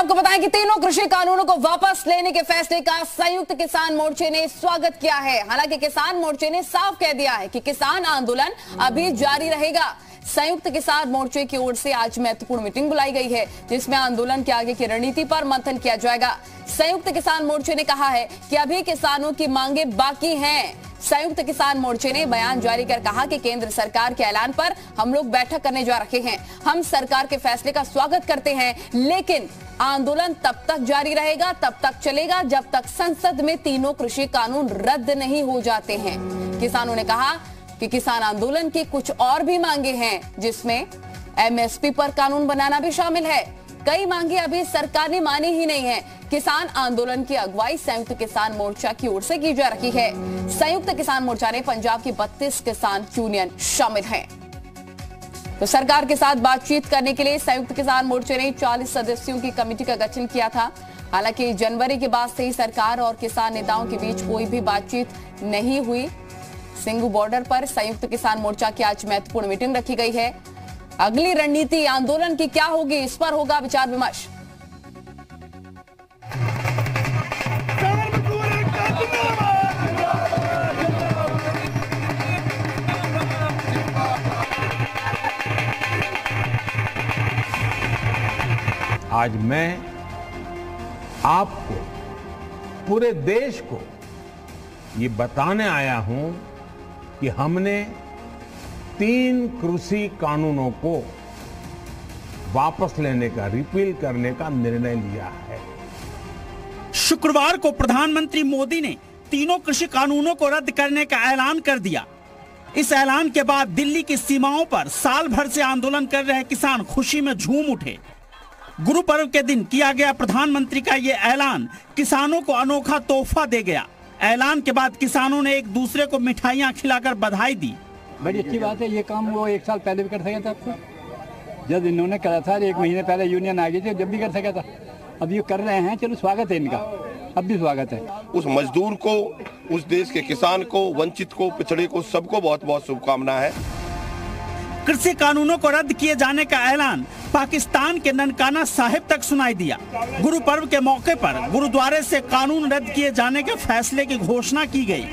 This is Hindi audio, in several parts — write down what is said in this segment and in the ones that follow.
आपको बताएं कि तीनों कृषि कानूनों को वापस लेने के फैसले का संयुक्त किसान मोर्चे ने स्वागत किया है। हालांकि किसान मोर्चे ने साफ कह दिया है कि किसान आंदोलन अभी जारी रहेगा। संयुक्त किसान मोर्चे की ओर से आज महत्वपूर्ण मीटिंग बुलाई गई है, जिसमें आंदोलन के आगे की रणनीति पर मंथन किया जाएगा। संयुक्त किसान मोर्चे ने कहा है कि अभी किसानों की मांगे बाकी हैं। संयुक्त किसान मोर्चे ने बयान जारी कर कहा कि केंद्र सरकार के ऐलान पर हम लोग बैठक करने जा रहे हैं। हम सरकार के फैसले का स्वागत करते हैं, लेकिन आंदोलन तब तक जारी रहेगा, तब तक चलेगा जब तक संसद में तीनों कृषि कानून रद्द नहीं हो जाते हैं। किसानों ने कहा कि किसान आंदोलन की कुछ और भी मांगे हैं, जिसमें एमएसपी पर कानून बनाना भी शामिल है। कई मांगे अभी सरकार ने मानी ही नहीं है। किसान आंदोलन की अगुवाई संयुक्त किसान मोर्चा की ओर से की जा रही है। संयुक्त किसान मोर्चा ने पंजाब की 32 किसान यूनियन शामिल हैं। तो सरकार के साथ बातचीत करने के लिए संयुक्त किसान मोर्चे ने 40 सदस्यों की कमेटी का गठन किया था। हालांकि जनवरी के बाद से ही सरकार और किसान नेताओं के बीच कोई भी बातचीत नहीं हुई। सिंगू बॉर्डर पर संयुक्त किसान मोर्चा की आज महत्वपूर्ण मीटिंग रखी गई है। अगली रणनीति आंदोलन की क्या होगी, इस पर होगा विचार विमर्श। आज मैं आपको, पूरे देश को ये बताने आया हूं कि हमने 3 कृषि कानूनों को वापस लेने का, रिपील करने का निर्णय लिया है। शुक्रवार को प्रधानमंत्री मोदी ने तीनों कृषि कानूनों को रद्द करने का ऐलान कर दिया। इस ऐलान के बाद दिल्ली की सीमाओं पर साल भर से आंदोलन कर रहे किसान खुशी में झूम उठे। गुरु पर्व के दिन किया गया प्रधानमंत्री का ये ऐलान किसानों को अनोखा तोहफा दे गया। ऐलान के बाद किसानों ने एक दूसरे को मिठाइयां खिलाकर बधाई दी। बड़ी अच्छी बात है। ये काम वो 1 साल पहले भी कर सका था, जब इन्होंने करा था। 1 महीने पहले यूनियन आ गई थी, जब भी कर सका था। अब ये कर रहे हैं, चलो स्वागत है इनका, अब भी स्वागत है। उस मजदूर को, उस देश के किसान को, वंचित को, पिछड़े को, सबको बहुत बहुत शुभकामना है। कृषि कानूनों को रद्द किए जाने का ऐलान पाकिस्तान के ननकाना साहिब तक सुनाई दिया। गुरु पर्व के मौके पर गुरुद्वारे से कानून रद्द किए जाने के फैसले की घोषणा की गई।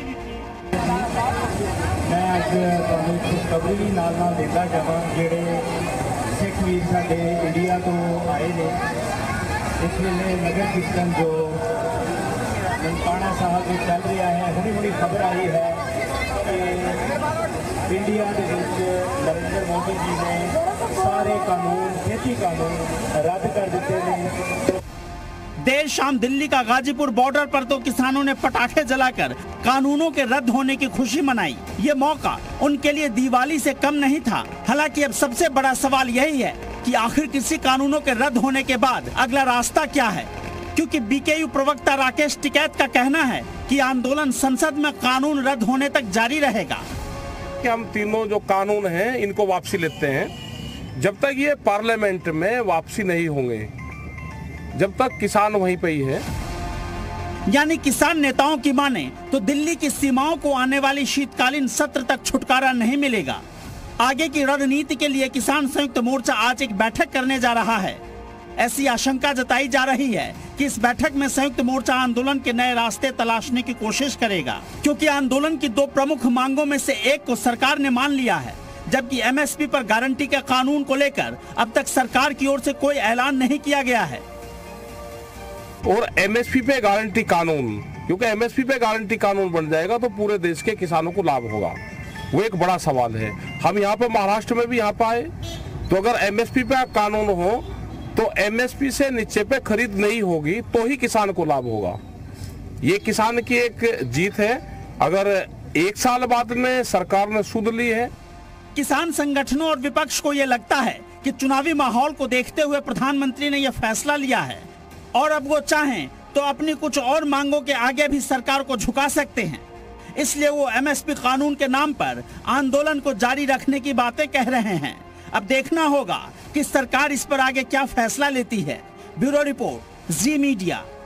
मैं आज खुशखबरी नाल देता जावां जेड़े सिख वीर साडे इंडिया तो आए ने। इस वेले नगर कीर्तन जो ननकाना साहब में चल रहा है, हुणी खबर आई है कि इंडिया के नरेंद्र मोदी जी ने सारे कानून, खेती कानून रद्द कर दिते हैं। देर शाम दिल्ली का गाजीपुर बॉर्डर पर तो किसानों ने पटाखे जलाकर कानूनों के रद्द होने की खुशी मनाई। ये मौका उनके लिए दिवाली से कम नहीं था। हालांकि अब सबसे बड़ा सवाल यही है कि आखिर कृषि कानूनों के रद्द होने के बाद अगला रास्ता क्या है, क्योंकि बीकेयू प्रवक्ता राकेश टिकैत का कहना है कि आंदोलन संसद में कानून रद्द होने तक जारी रहेगा। कि हम तीनों जो कानून हैं इनको वापसी लेते हैं। जब तक ये पार्लियामेंट में वापसी नहीं होंगे, जब तक किसान वहीं पे ही है। यानी किसान नेताओं की माने तो दिल्ली की सीमाओं को आने वाली शीतकालीन सत्र तक छुटकारा नहीं मिलेगा। आगे की रणनीति के लिए किसान संयुक्त मोर्चा आज एक बैठक करने जा रहा है। ऐसी आशंका जताई जा रही है कि इस बैठक में संयुक्त मोर्चा आंदोलन के नए रास्ते तलाशने की कोशिश करेगा, क्योंकि आंदोलन की 2 प्रमुख मांगों में से एक को सरकार ने मान लिया है, जबकि एमएसपी पर गारंटी के कानून को लेकर अब तक सरकार की ओर से कोई ऐलान नहीं किया गया है। और एमएसपी पे गारंटी कानून, क्योंकि एमएसपी पे गारंटी कानून बन जाएगा तो पूरे देश के किसानों को लाभ होगा। वो एक बड़ा सवाल है। हम यहाँ पे महाराष्ट्र में भी यहाँ पे आए तो अगर एमएसपी पे कानून हो तो एमएसपी से नीचे पे खरीद नहीं होगी तो ही किसान को लाभ होगा। ये किसान की एक जीत है। अगर 1 साल बाद में सरकार ने सुध ली है। किसान संगठनों और विपक्ष को ये लगता है कि चुनावी माहौल को देखते हुए प्रधानमंत्री ने यह फैसला लिया है और अब वो चाहें तो अपनी कुछ और मांगों के आगे भी सरकार को झुका सकते हैं। इसलिए वो एमएसपी कानून के नाम पर आंदोलन को जारी रखने की बातें कह रहे हैं। अब देखना होगा कि सरकार इस पर आगे क्या फैसला लेती है। Bureau report, Zee media.